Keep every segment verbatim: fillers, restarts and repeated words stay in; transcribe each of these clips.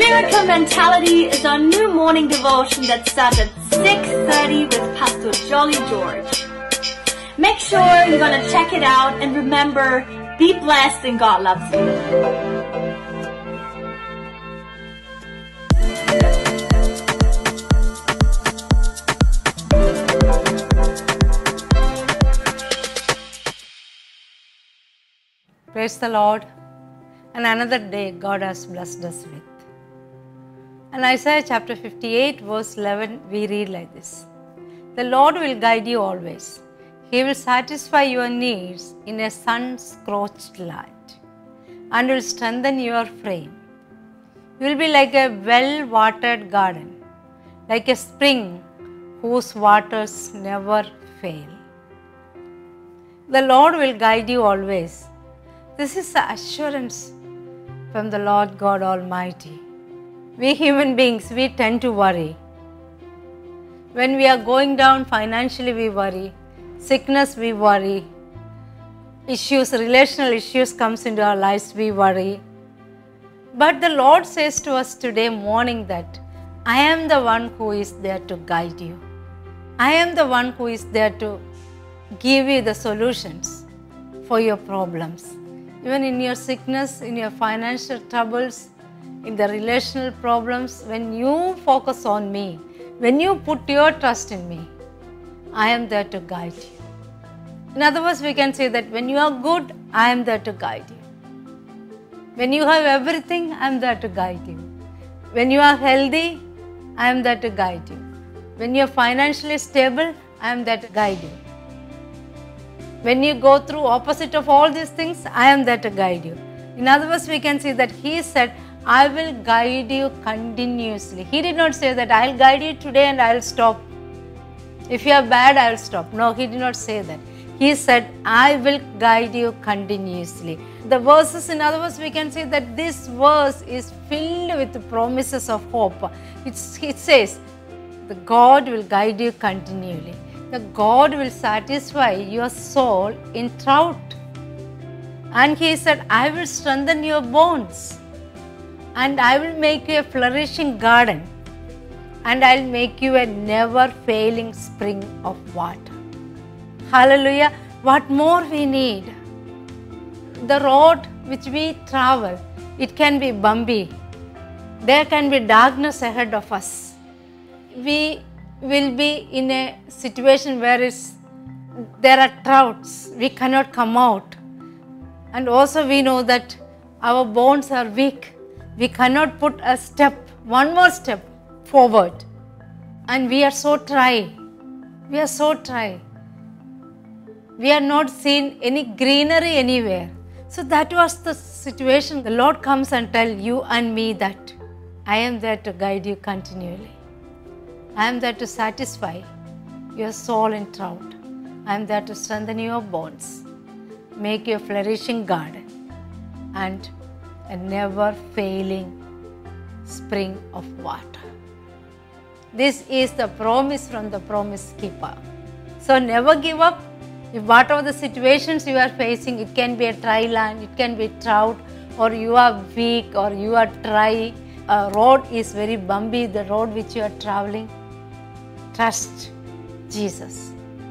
Miracle Mentality is our new morning devotion that starts at six thirty with Pastor Jolly George. Make sure you're going to check it out, and remember, be blessed and God loves you. Praise the Lord. And another day God has blessed us with. And Isaiah chapter fifty-eight verse eleven, we read like this. The Lord will guide you always. He will satisfy your needs in a sun-scorched land and will strengthen your frame. You will be like a well-watered garden, like a spring whose waters never fail. The Lord will guide you always. This is the assurance from the Lord God Almighty. We human beings, we tend to worry. When we are going down financially, we worry. Sickness, we worry. Issues, relational issues comes into our lives, we worry. But the Lord says to us today morning that I am the one who is there to guide you. I am the one who is there to give you the solutions for your problems. Even in your sickness, in your financial troubles, in the relational problems, when you focus on me, when you put your trust in me, I am there to guide you. In other words, we can say that when you are good, I am there to guide you. When you have everything, I am there to guide you. When you are healthy, I am there to guide you. When you are financially stable, I am there to guide you. When you go through opposite of all these things, I am there to guide you. In other words, we can see that He said, I will guide you continuously. He did not say that I will guide you today and I will stop. If you are bad, I will stop. No, He did not say that. He said, I will guide you continuously. The verses, in other words, we can see that this verse is filled with the promises of hope. It's, it says, the God will guide you continually. The God will satisfy your soul in drought. And He said, I will strengthen your bones. And I will make you a flourishing garden. And I will make you a never-failing spring of water. Hallelujah. What more we need? The road which we travel, it can be bumpy. There can be darkness ahead of us. We will be in a situation where it's, there are droughts. We cannot come out. And also we know that our bones are weak. We cannot put a step, one more step forward. And we are so dry. We are so dry. We are not seeing any greenery anywhere. So that was the situation. The Lord comes and tells you and me that I am there to guide you continually. I am there to satisfy your soul in drought. I am there to strengthen your bones, make you a flourishing garden, and a never-failing spring of water. This is the promise from the promise keeper. So never give up. If whatever the situations you are facing, it can be a dry land, it can be drought, or you are weak, or you are dry, a road is very bumpy, the road which you are traveling. Trust Jesus.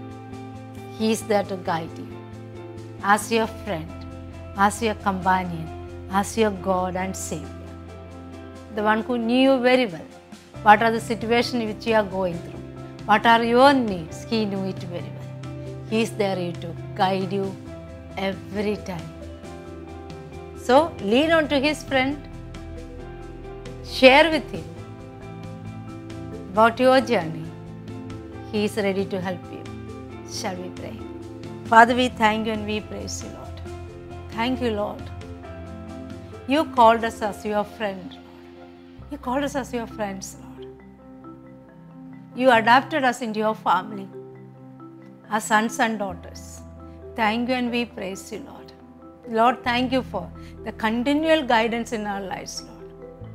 He is there to guide you. As your friend, as your companion, as your God and Savior. The one who knew you very well. What are the situations which you are going through? What are your needs? He knew it very well. He is there to guide you every time. So lean on to His friend. Share with Him about your journey. He is ready to help you. Shall we pray? Father, we thank you and we praise you, Lord. Thank you, Lord. You called us as your friend, Lord. You called us as your friends, Lord. You adopted us into your family as sons and daughters. Thank you and we praise you, Lord. Lord, thank you for the continual guidance in our lives, Lord.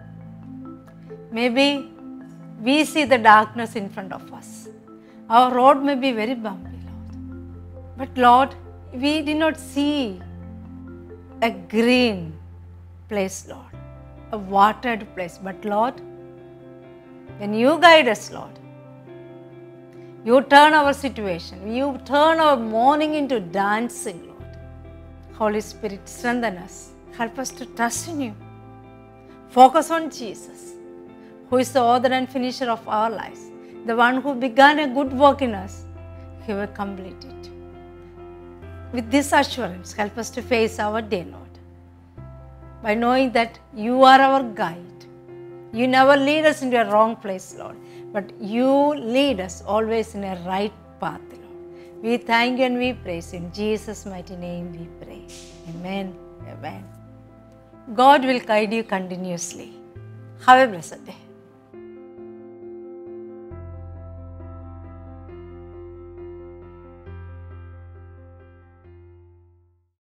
Maybe we see the darkness in front of us. Our road may be very bumpy, Lord. But Lord, we did not see a green place, Lord. a watered place. But Lord, when you guide us, Lord, you turn our situation, you turn our mourning into dancing, Lord. Holy Spirit, strengthen us. Help us to trust in you. Focus on Jesus, who is the author and finisher of our lives. The one who began a good work in us, He will complete it. With this assurance, help us to face our day, Lord, by knowing that you are our guide. You never lead us into a wrong place, Lord, but you lead us always in a right path, Lord. We thank you and we praise you. In Jesus' mighty name we pray. Amen. Amen. God will guide you continuously. Have a blessed day.